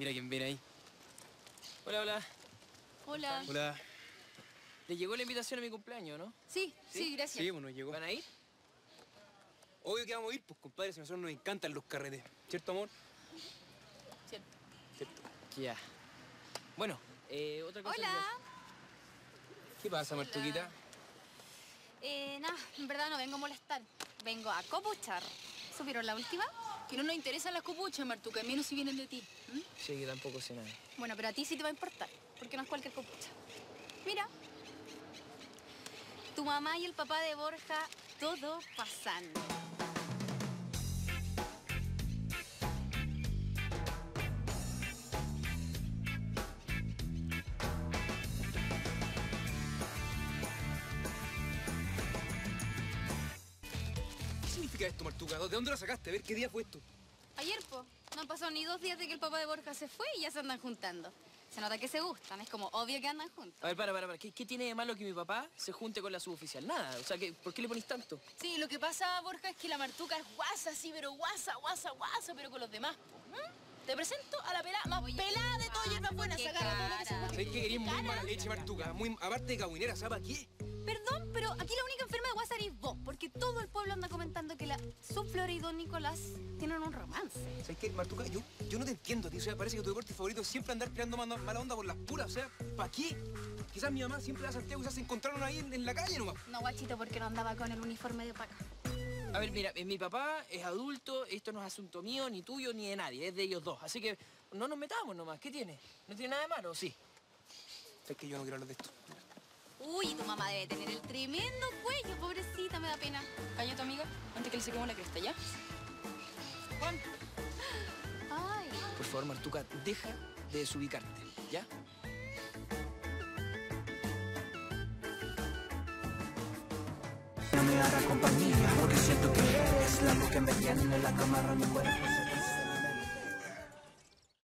Mira quién viene ahí. Hola, hola. Hola. Hola. ¿Le llegó la invitación a mi cumpleaños, no? Sí, gracias. Sí, bueno, llegó. ¿Van a ir? Obvio que vamos a ir, pues, compadre, si a nosotros nos encantan los carretes. ¿Cierto, amor? Cierto. Cierto. Ya. Bueno, otra cosa... Hola. ¿Qué pasa, Martuquita? Nada, en verdad no vengo a molestar. Vengo a copuchar. ¿Supieron la última? Que no nos interesan las copuchas, Martuca, menos si vienen de ti. Sí, que tampoco sé nada. Bueno, pero a ti sí te va a importar, porque no es cualquier copucha. Mira. Tu mamá y el papá de Borja, todo pasando. ¿Qué significa esto, Martuca? ¿De dónde lo sacaste? A ver, ¿qué día fue esto? Ayer, po, no han pasado ni 2 días de que el papá de Borja se fue y ya se andan juntando. Se nota que se gustan, es como obvio que andan juntos. A ver, para. ¿Qué tiene de malo que mi papá se junte con la suboficial? Nada. O sea, ¿por qué le ponís tanto? Sí, lo que pasa, Borja, es que la Martuca es guasa, sí, pero guasa, pero con los demás. Te presento a la pelada más pelada de todas hierbas buenas. Qué Agarra todo lo que se cara. puede. ¿Sabes que eres muy Cara. mala leche, Martuca? Muy, aparte de cabuinera, ¿sabes qué? Perdón, pero aquí la única enferma de WhatsApp eres vos, porque todo el pueblo anda comentando que la subflora y don Nicolás tienen un romance. ¿Sabes qué, Martuca? Yo no te entiendo, tío. O sea, parece que tu deporte favorito es siempre andar tirando mala onda por las puras. O sea, ¿para qué? Quizás mi mamá siempre va a Santiago y se encontraron ahí en la calle nomás. No, guachito, porque no andaba con el uniforme de paca. A ver, mira, mi papá es adulto, esto no es asunto mío, ni tuyo, ni de nadie, es de ellos dos. Así que no nos metamos nomás. ¿Qué tiene? ¿No tiene nada de malo? Sí. ¿Sabes que yo no quiero hablar de esto? Uy, tu mamá debe tener el tremendo cuello, pobrecita, me da pena. Calla tu amiga, antes que le saquemos la cresta, ¿ya? Juan. Ay. Por favor, Martuca, deja de desubicarte, ¿ya? No me haga compañía, porque siento que eres la luz que me tiene en la cámara, mi cuerpo.